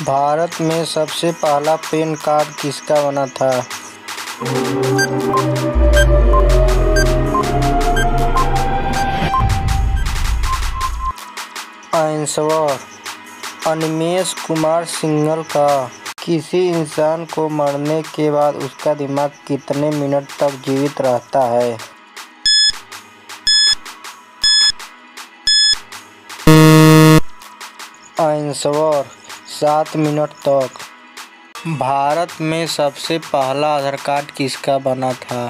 भारत में सबसे पहला पैन कार्ड किसका बना था? आंसर अनिमेष कुमार सिंघल का। किसी इंसान को मरने के बाद उसका दिमाग कितने मिनट तक जीवित रहता है? आंसर 7 मिनट तक। भारत में सबसे पहला आधार कार्ड किसका बना था?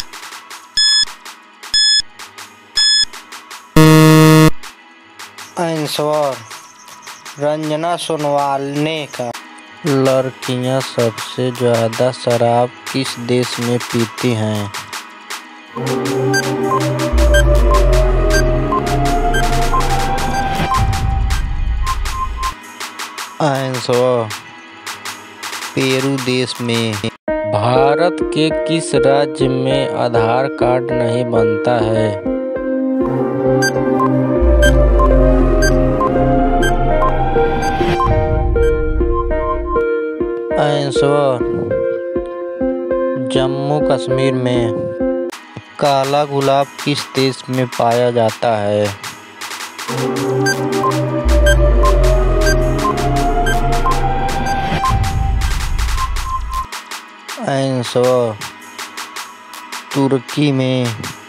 आंसर रंजना सोनोवाल ने का। लड़कियां सबसे ज्यादा शराब किस देश में पीती हैं? आंसर पेरू देश में। भारत के किस राज्य में आधार कार्ड नहीं बनता है? आंसर जम्मू कश्मीर में। काला गुलाब किस देश में पाया जाता है? आंसर तुर्की में।